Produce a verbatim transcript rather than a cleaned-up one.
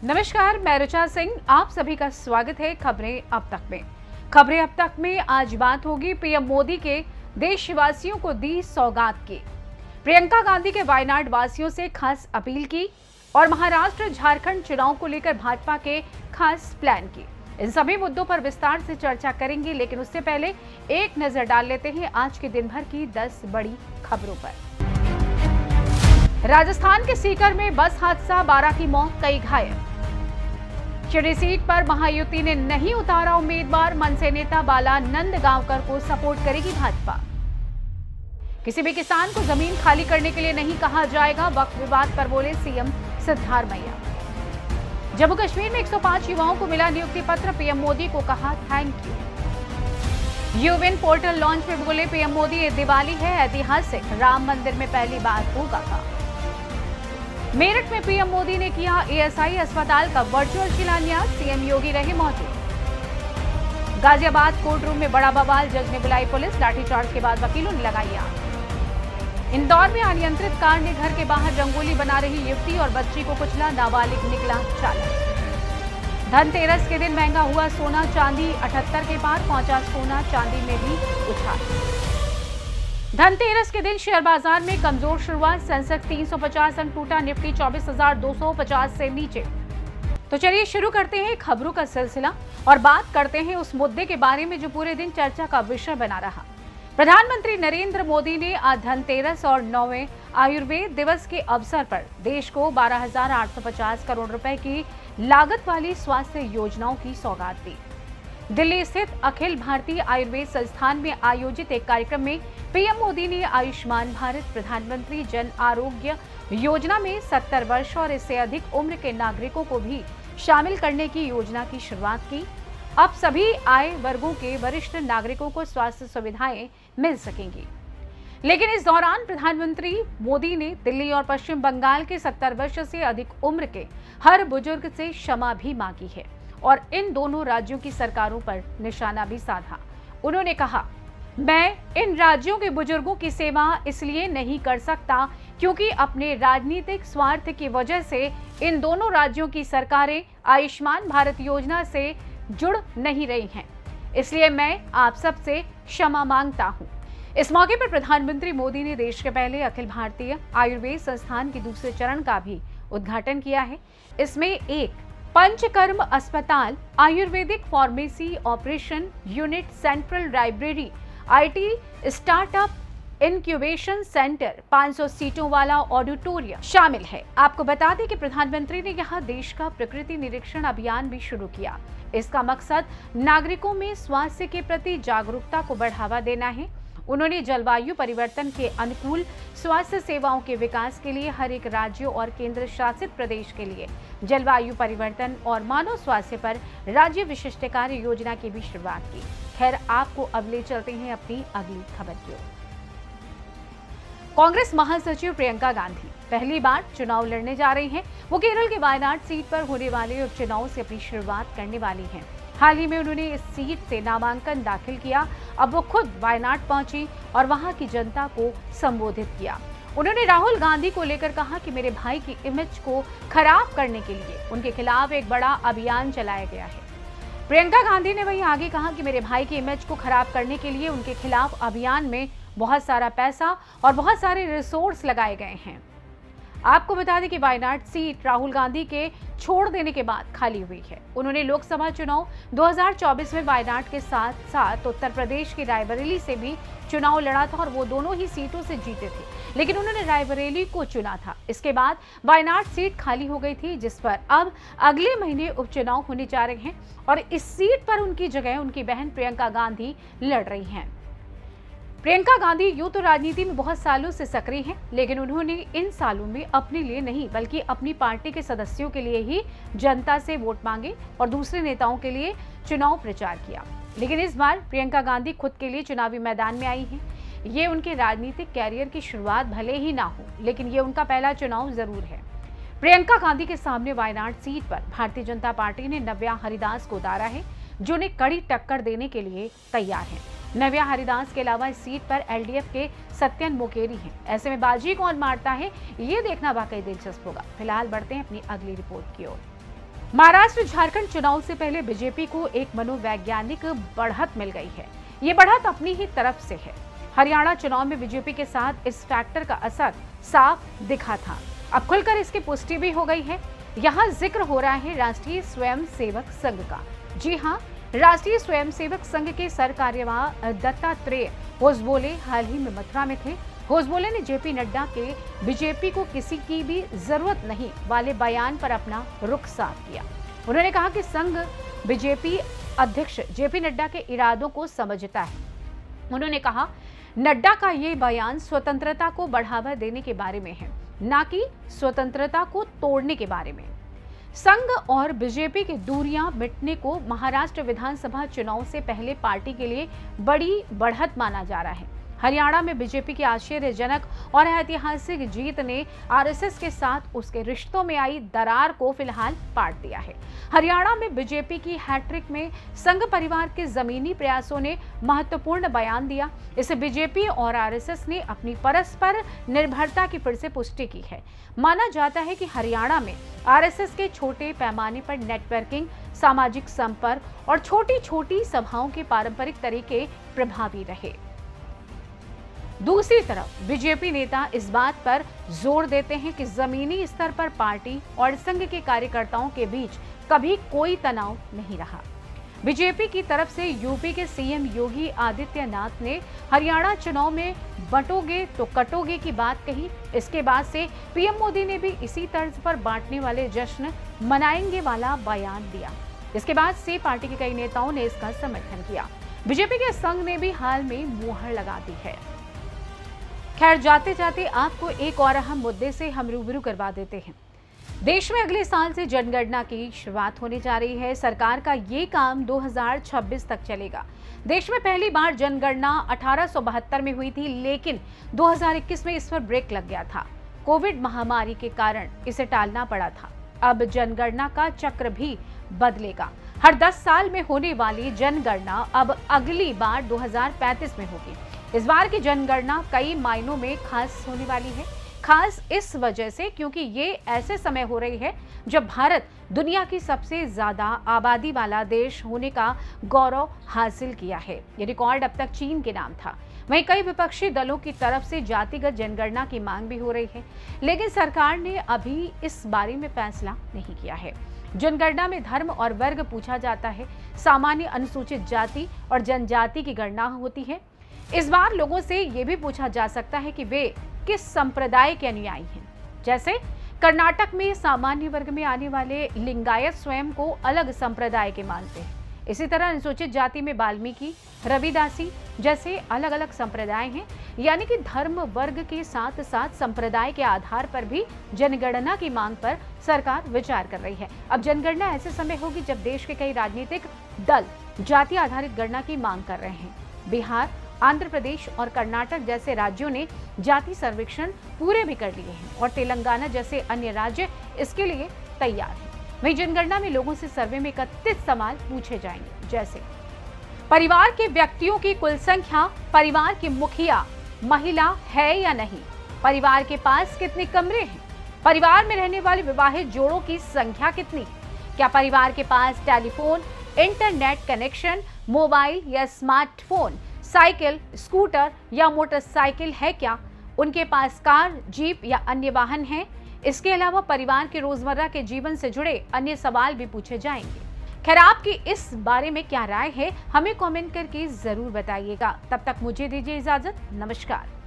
नमस्कार, मैं ऋचा सिंह। आप सभी का स्वागत है खबरें अब तक में। खबरें अब तक में आज बात होगी पीएम मोदी के देशवासियों को दी सौगात की, प्रियंका गांधी के वायनाड वासियों से खास अपील की और महाराष्ट्र झारखंड चुनाव को लेकर भाजपा के खास प्लान की। इन सभी मुद्दों पर विस्तार से चर्चा करेंगे, लेकिन उससे पहले एक नजर डाल लेते हैं आज के दिन भर की दस बड़ी खबरों पर। राजस्थान के सीकर में बस हादसा, बारह की मौत, कई घायल। शिवरी सीट पर महायुति ने नहीं उतारा उम्मीदवार, मनसे नेता बाला नंदगांवकर को सपोर्ट करेगी भाजपा। किसी भी किसान को जमीन खाली करने के लिए नहीं कहा जाएगा, वक्फ विवाद पर बोले सीएम सिद्धारमैया। जम्मू कश्मीर में एक सौ पाँच युवाओं को मिला नियुक्ति पत्र, पीएम मोदी को कहा थैंक यू। यूविन पोर्टल लॉन्च में बोले पीएम मोदी, ये दिवाली है ऐतिहासिक, राम मंदिर में पहली बार होगा काम। मेरठ में पीएम मोदी ने किया एएसआई अस्पताल का वर्चुअल शिलान्यास, सीएम योगी रहे मौजूद। गाजियाबाद कोर्ट रूम में बड़ा बवाल, जज ने बुलाई पुलिस, लाठीचार्ज के बाद वकीलों ने लगाई आग। इंदौर में अनियंत्रित कार ने घर के बाहर रंगोली बना रही युवती और बच्ची को कुचला, नाबालिग निकला चालक। धनतेरस के दिन महंगा हुआ सोना चांदी, अठहत्तर के पार पहुंचा सोना चांदी में भी उछाल। धनतेरस के दिन शेयर बाजार में कमजोर शुरुआत, सेंसेक्स तीन सौ पचास अंक टूटा, निफ्टी चौबीस हजार दो सौ पचास से नीचे। तो चलिए शुरू करते हैं खबरों का सिलसिला और बात करते हैं उस मुद्दे के बारे में जो पूरे दिन चर्चा का विषय बना रहा। प्रधानमंत्री नरेंद्र मोदी ने आज धनतेरस और नौवें आयुर्वेद दिवस के अवसर पर देश को बारह हजार आठ सौ पचास करोड़ रुपए की लागत वाली स्वास्थ्य योजनाओं की सौगात दी। दिल्ली स्थित अखिल भारतीय आयुर्वेद संस्थान में आयोजित एक कार्यक्रम में पीएम मोदी ने आयुष्मान भारत प्रधानमंत्री जन आरोग्य योजना में सत्तर वर्ष और इससे अधिक उम्र के नागरिकों को भी शामिल करने की योजना की शुरुआत की। अब सभी आय वर्गों के वरिष्ठ नागरिकों को स्वास्थ्य सुविधाएं मिल सकेंगी। लेकिन इस दौरान प्रधानमंत्री मोदी ने दिल्ली और पश्चिम बंगाल के सत्तर वर्ष से अधिक उम्र के हर बुजुर्ग से क्षमा भी मांगी है और इन दोनों राज्यों की सरकारों पर निशाना भी साधा। उन्होंने कहा, मैं इन राज्यों के बुजुर्गों की सेवा इसलिए नहीं कर सकता क्योंकि अपने राजनीतिक स्वार्थ की वजह से इन दोनों राज्यों की सरकारें आयुष्मान भारत योजना से जुड़ नहीं रही हैं, इसलिए मैं आप सबसे क्षमा मांगता हूं। इस मौके पर प्रधानमंत्री मोदी ने देश के पहले अखिल भारतीय आयुर्वेद संस्थान के दूसरे चरण का भी उद्घाटन किया है। इसमें एक पंचकर्म अस्पताल, Ayurvedic pharmacy operation unit, central library, IT startup incubation centre, पाँच सौ सीटों वाला ऑडिटोरियम शामिल है। आपको बता दें कि प्रधानमंत्री ने यहां देश का प्रकृति निरीक्षण अभियान भी शुरू किया। इसका मकसद नागरिकों में स्वास्थ्य के प्रति जागरूकता को बढ़ावा देना है। उन्होंने जलवायु परिवर्तन के अनुकूल स्वास्थ्य सेवाओं के विकास के लिए हर एक राज्य और केंद्र शासित प्रदेश के लिए जलवायु परिवर्तन और मानव स्वास्थ्य पर राज्य विशिष्ट कार्य योजना की भी शुरुआत की। खैर, आपको अब ले चलते हैं अपनी अगली खबर की ओर। कांग्रेस महासचिव प्रियंका गांधी पहली बार चुनाव लड़ने जा रही हैं। वो केरल के वायनाड सीट पर होने वाले उपचुनाव से अपनी शुरुआत करने वाली हैं। हाल ही में उन्होंने इस सीट से नामांकन दाखिल किया। अब वो खुद वायनाड पहुंची और वहां की जनता को संबोधित किया। उन्होंने राहुल गांधी को लेकर कहा कि मेरे भाई की इमेज को खराब करने के लिए उनके खिलाफ एक बड़ा अभियान चलाया गया है। प्रियंका गांधी ने वहीं आगे कहा कि मेरे भाई की इमेज को खराब करने के लिए उनके खिलाफ अभियान में बहुत सारा पैसा और बहुत सारे रिसोर्स लगाए गए हैं। आपको बता दें कि वायनाड सीट राहुल गांधी के छोड़ देने के बाद खाली हुई है। उन्होंने लोकसभा चुनाव दो हज़ार चौबीस में वायनाड के साथ साथ उत्तर प्रदेश की रायबरेली से भी चुनाव लड़ा था और वो दोनों ही सीटों से जीते थे, लेकिन उन्होंने रायबरेली को चुना था। इसके बाद वायनाड सीट खाली हो गई थी, जिस पर अब अगले महीने उपचुनाव होने जा रहे हैं और इस सीट पर उनकी जगह उनकी बहन प्रियंका गांधी लड़ रही हैं। प्रियंका गांधी यूं तो राजनीति में बहुत सालों से सक्रिय हैं, लेकिन उन्होंने इन सालों में अपने लिए नहीं बल्कि अपनी पार्टी के सदस्यों के लिए ही जनता से वोट मांगे और दूसरे नेताओं के लिए चुनाव प्रचार किया। लेकिन इस बार प्रियंका गांधी खुद के लिए चुनावी मैदान में आई हैं। ये उनके राजनीतिक कैरियर की शुरुआत भले ही ना हो, लेकिन ये उनका पहला चुनाव जरूर है। प्रियंका गांधी के सामने वायनाड सीट पर भारतीय जनता पार्टी ने नव्या हरिदास को उतारा है, जो उन्हें कड़ी टक्कर देने के लिए तैयार है। नव्या हरिदास के अलावा इस सीट पर एलडीएफ के सत्यन मोकेरी हैं। ऐसे में बाजी कौन मारता है, ये देखना वाकई दिलचस्प होगा। फिलहाल बढ़ते हैं अपनी अगली रिपोर्ट की ओर। महाराष्ट्र झारखंड चुनाव से पहले बीजेपी को एक मनोवैज्ञानिक बढ़त मिल गई है। ये बढ़त अपनी ही तरफ से है। हरियाणा चुनाव में बीजेपी के साथ इस फैक्टर का असर साफ दिखा था। अब खुलकर इसकी पुष्टि भी हो गई है। यहाँ जिक्र हो रहा है राष्ट्रीय स्वयंसेवक संघ का। जी हाँ, राष्ट्रीय स्वयंसेवक संघ के सरकार्यवाह दत्तात्रेय होसबोले हाल ही में मथुरा में थे। होसबोले ने जेपी नड्डा के बीजेपी को किसी की भी जरूरत नहीं वाले बयान पर अपना रुख साफ किया। उन्होंने कहा कि संघ बीजेपी अध्यक्ष जेपी नड्डा के इरादों को समझता है। उन्होंने कहा, नड्डा का ये बयान स्वतंत्रता को बढ़ावा देने के बारे में है, न कि स्वतंत्रता को तोड़ने के बारे में। संघ और बीजेपी की दूरियां मिटने को महाराष्ट्र विधानसभा चुनाव से पहले पार्टी के लिए बड़ी बढ़त माना जा रहा है। हरियाणा में बीजेपी की आश्चर्यजनक और ऐतिहासिक जीत ने आरएसएस के साथ उसके रिश्तों में आई दरार को फिलहाल पाट दिया है। हरियाणा में बीजेपी की हैट्रिक में संघ परिवार के जमीनी प्रयासों ने महत्वपूर्ण बयान दिया। इसे बीजेपी और आरएसएस ने अपनी परस्पर निर्भरता की फिर से पुष्टि की है। माना जाता है कि हरियाणा में आरएसएस के छोटे पैमाने पर नेटवर्किंग, सामाजिक संपर्क और छोटी छोटी सभाओं के पारंपरिक तरीके प्रभावी रहे। दूसरी तरफ बीजेपी नेता इस बात पर जोर देते हैं कि जमीनी स्तर पर पार्टी और संघ के कार्यकर्ताओं के बीच कभी कोई तनाव नहीं रहा। बीजेपी की तरफ से यूपी के सीएम योगी आदित्यनाथ ने हरियाणा चुनाव में बंटोगे तो कटोगे की बात कही। इसके बाद से पीएम मोदी ने भी इसी तर्ज पर बांटने वाले जश्न मनाएंगे वाला बयान दिया। इसके बाद से पार्टी के कई नेताओं ने इसका समर्थन किया। बीजेपी के संघ ने भी हाल में मुहर लगा दी है। खैर, जाते जाते आपको एक और अहम मुद्दे से हम रूबरू करवा देते हैं। देश में अगले साल से जनगणना की शुरुआत होने जा रही है। सरकार का ये काम दो हज़ार छब्बीस तक चलेगा। देश में पहली बार जनगणना अठारह सौ बहत्तर में हुई थी, लेकिन दो हज़ार इक्कीस में इस पर ब्रेक लग गया था। कोविड महामारी के कारण इसे टालना पड़ा था। अब जनगणना का चक्र भी बदलेगा। हर दस साल में होने वाली जनगणना अब अगली बार दो हज़ार पैंतीस में होगी। इस बार की जनगणना कई मायनों में खास होने वाली है। खास इस वजह से क्योंकि ये ऐसे समय हो रही है जब भारत दुनिया की सबसे ज्यादा आबादी वाला देश होने का गौरव हासिल किया है। ये रिकॉर्ड अब तक चीन के नाम था। वहीं कई विपक्षी दलों की तरफ से जातिगत जनगणना की मांग भी हो रही है, लेकिन सरकार ने अभी इस बारे में फैसला नहीं किया है। जनगणना में धर्म और वर्ग पूछा जाता है। सामान्य, अनुसूचित जाति और जनजाति की गणना होती है। इस बार लोगों से ये भी पूछा जा सकता है कि वे किस संप्रदाय के अनुयायी हैं। जैसे कर्नाटक में सामान्य वर्ग में आने वाले लिंगायत स्वयं को अलग संप्रदाय के मानते हैं। इसी तरह अनुसूचित जाति में वाल्मीकि, रविदासी जैसे अलग अलग संप्रदाय हैं। यानी कि धर्म वर्ग के साथ साथ संप्रदाय के आधार पर भी जनगणना की मांग पर सरकार विचार कर रही है। अब जनगणना ऐसे समय होगी जब देश के कई राजनीतिक दल जाति आधारित गणना की मांग कर रहे हैं। बिहार, आंध्र प्रदेश और कर्नाटक जैसे राज्यों ने जाति सर्वेक्षण पूरे भी कर लिए हैं और तेलंगाना जैसे अन्य राज्य इसके लिए तैयार हैं। वहीं जनगणना में लोगों से सर्वे में इकतीस सवाल पूछे जाएंगे, जैसे परिवार के व्यक्तियों की कुल संख्या, परिवार की मुखिया महिला है या नहीं, परिवार के पास कितने कमरे हैं, परिवार में रहने वाले विवाहित जोड़ों की संख्या कितनी, क्या परिवार के पास टेलीफोन, इंटरनेट कनेक्शन, मोबाइल या स्मार्टफोन, साइकिल, स्कूटर या मोटरसाइकिल है क्या, उनके पास कार, जीप या अन्य वाहन हैं। इसके अलावा परिवार के रोजमर्रा के जीवन से जुड़े अन्य सवाल भी पूछे जाएंगे। खैर, आपकी इस बारे में क्या राय है, हमें कमेंट करके जरूर बताइएगा। तब तक मुझे दीजिए इजाजत। नमस्कार।